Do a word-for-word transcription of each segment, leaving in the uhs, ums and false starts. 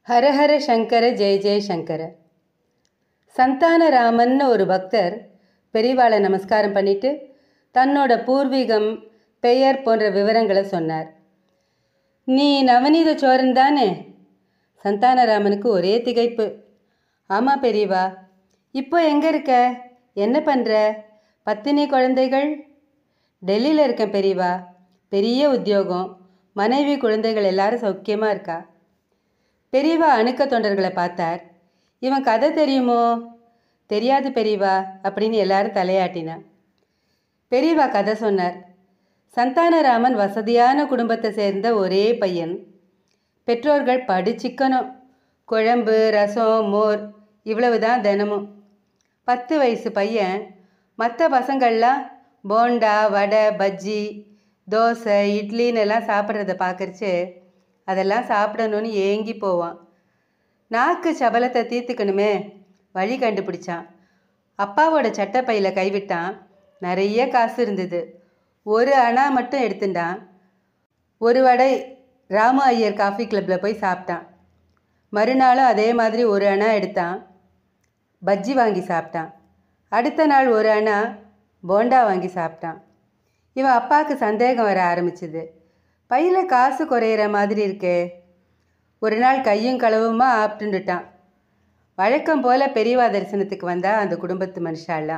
ஹரஹர சங்கர ஜெய ஜெய சங்கர. சந்தானராமன் ஒரு பக்தர் பெரியவாளை நமஸ்காரம் பண்ணிட்டு தன்னோட பூர்வீகம், பெயர் போன்ற விவரங்களை சொன்னார். நீ நவநீத சோரன் தானே? சந்தானராமனுக்கு ஒரே திகைப்பு. ஆமாம் பெரியவா. இப்போ எங்கே இருக்க? என்ன பண்ணுற? பத்தினி குழந்தைகள்? டெல்லியில் இருக்கேன் பெரியவா. பெரிய உத்தியோகம், மனைவி குழந்தைகள் எல்லாரும் சௌக்கியமாக இருக்கா. பெரியவா அணுக்க தொண்டர்களை பார்த்தார். இவன் கதை தெரியுமோ? தெரியாது பெரியவா அப்படின்னு எல்லாரும் தலையாட்டினான். பெரியவா கதை சொன்னார். சந்தானராமன் வசதியான குடும்பத்தை சேர்ந்த ஒரே பையன். பெற்றோர்கள் படிச்சிக்கணும். குழம்பு, ரசம், மோர் இவ்வளவு தான் தினமும். பத்து வயசு பையன் மற்ற பசங்கள்லாம் போண்டா, வடை, பஜ்ஜி, தோசை, இட்லின்னு எல்லாம் சாப்பிட்றத பார்க்கறச்சு அதெல்லாம் சாப்பிடணும்னு ஏங்கி போவான். நாக்கு சபலத்தை தீர்த்துக்கணுமே, வழி கண்டுபிடிச்சான். அப்பாவோட சட்டப்பையில் கைவிட்டான். நிறைய காசு இருந்தது. ஒரு அணா மட்டும் எடுத்துட்டான். ஒரு வடை ராமு ஐயர் காஃபி கிளப்பில் போய் சாப்பிட்டான். மறுநாளும் அதே மாதிரி ஒரு அணா எடுத்தான். பஜ்ஜி வாங்கி சாப்பிட்டான். அடுத்த நாள் ஒரு அணா போண்டா வாங்கி சாப்பிட்டான். இவன் அப்பாவுக்கு சந்தேகம் வர ஆரம்பிச்சுது. பையில் காசு குறையிற மாதிரி இருக்கே. ஒரு நாள் கையும் களவுமா ஆப்பிட்டுட்டான். வழக்கம் போல் பெரியவா தரிசனத்துக்கு வந்தால் அந்த குடும்பத்து மனுஷாலாம்.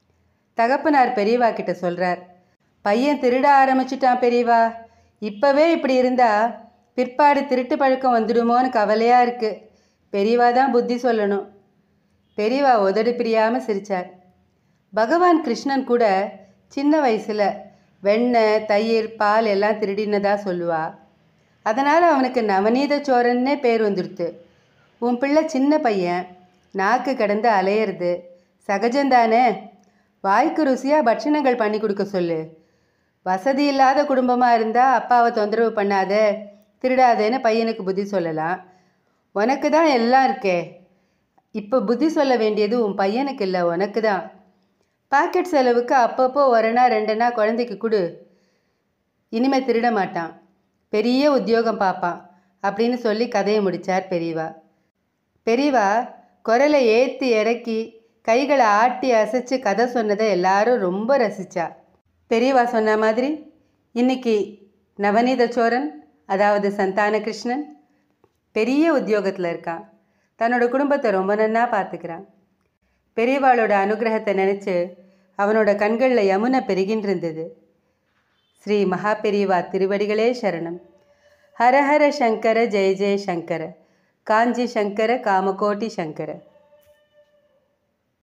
தகப்பனார் பெரியவா கிட்ட சொல்கிறார், பையன் திருட ஆரம்பிச்சிட்டான் பெரியவா. இப்போவே இப்படி இருந்தால் பிற்பாடு திருட்டு பழக்கம் வந்துடுமோன்னு கவலையாக இருக்குது. பெரியவா தான் புத்தி சொல்லணும். பெரியவா உதடு பிரியாமல் சிரித்தார். பகவான் கிருஷ்ணன் கூட சின்ன வயசில் வெண்ணெய், தயிர், பால் எல்லாம் திருடினதா சொல்லுவா. அதனால் அவனுக்கு நவநீத சோரன்னே பேர் வந்துடுத்து. உன் பிள்ளை சின்ன பையன், நாக்கு கடந்து அலையிறது சகஜந்தானே. வாய்க்கு ருசியாக பட்சணங்கள் பண்ணி கொடுக்க சொல்லு. வசதி இல்லாத குடும்பமாக இருந்தால் அப்பாவை தொந்தரவு பண்ணாத, திருடாதேன்னு பையனுக்கு புத்தி சொல்லலாம். உனக்கு தான் எல்லாம் இருக்கே. இப்போ புத்தி சொல்ல வேண்டியது உன் பையனுக்கு இல்லை, உனக்கு தான். பாக்கெட் செலவுக்கு அப்பப்போ ஒரணா ரெண்டனா குழந்தைக்கு கொடு. இனிமேல் திருட மாட்டான், பெரிய உத்தியோகம் பார்ப்பான் அப்படின்னு சொல்லி கதையை முடித்தார் பெரியவா. பெரியவா குரலை ஏற்றி இறக்கி கைகளை ஆட்டி அசைச்சு கதை சொன்னதை எல்லாரும் ரொம்ப ரசித்தா. பெரியவா சொன்ன மாதிரி இன்னைக்கு நவநீத சோரன், அதாவது சந்தான கிருஷ்ணன், பெரிய உத்தியோகத்தில் இருக்கான். தன்னோட குடும்பத்தை ரொம்ப நன்னா பார்த்துக்கிறான். பெரியவாளோட அனுகிரகத்தை நினச்சி அவனோட கண்களில் யமுனை பெருகின்றிருந்தது. ஸ்ரீ மகா பெரியவா திருவடிகளே சரணம். ஹரஹர சங்கர ஜெய ஜெய சங்கர. காஞ்சி சங்கர காமகோட்டி சங்கர.